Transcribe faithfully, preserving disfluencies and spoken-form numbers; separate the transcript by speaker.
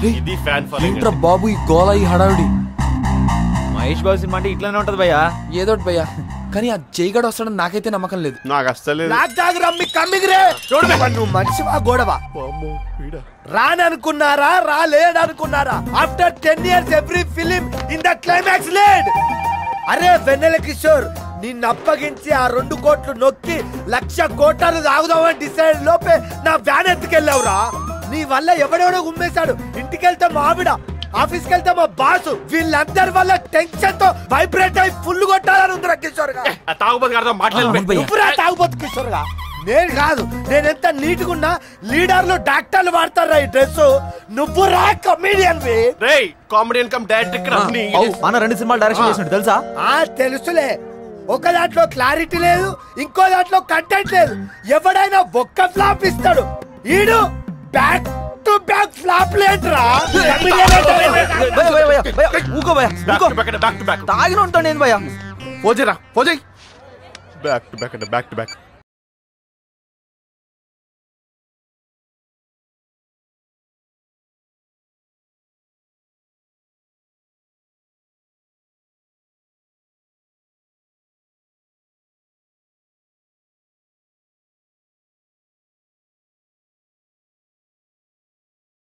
Speaker 1: ఇది fan following
Speaker 2: ఏంట్రా బాబు ఈ గోల ఈ హడావిడి?
Speaker 3: మహేష్ బాబు సినిమా అంటే ఇట్లానే ఉంటది భయ్యా.
Speaker 2: ఏదోటి భయ్యా, కానీ ఆ జైగాడు వస్తాడని నాకైతే నమ్మకం లేదు.
Speaker 1: నాకు అస్సలు
Speaker 4: నువ్వు మనిషివా గోడవా? రాననుకున్నారా రాలేడనుకున్నారా? After ten years every film in the climax లేడ్. అరే వెన్నెల కిషోర్, నిన్ను అప్పగించి ఆ రెండు కోట్లు నొక్కి లక్ష కోట్లు తాగుదామని డిసైడ్ లోపే నా వ్యాన్ ఎత్తుకెళ్ళావురా. నీ వల్ల ఎవడెవడో ఉమ్మేశాడు. ఇంటికెళ్తే మా ఆవిడ, ఆఫీస్కి వెళ్తే మా బాసు, వీళ్ళందరి వల్ల టెన్షన్ తో వైబ్రేట్ అయి ఫుల్ కొట్టాలని ఉందిరా కిషోర్ గా. తాగుబోతు కిషోర్ గా నేను కాదు. నేను ఎంత నీట్గా ఉన్నా లీడర్లు డాక్టర్లు వాడతారా ఈ డ్రెస్. నువ్వు రా కమీడియన్.
Speaker 1: కామెడియన్ కమ్ డైరెక్టర్
Speaker 3: మన రెండు సినిమాలు డైరెక్షన్ చేసినట్టు తెలుసా?
Speaker 4: ఆ తెలుసులే. ఒక దాంట్లో క్లారిటీ లేదు, ఇంకో దాంట్లో కంటెంట్ లేదు. ఎవడైనా ఒక్క ఫ్లాప్ ఇస్తాడు, ఈడు బ్యాక్ టు బ్యాక్ ఫ్లాప్ లేంట్రా.
Speaker 3: తాగిన ఉంటాను నేను భయ్యా.
Speaker 1: పోజేరా పోజే. బ్యాక్ టు బ్యాక్ అంటే బ్యాక్ టు బ్యాక్.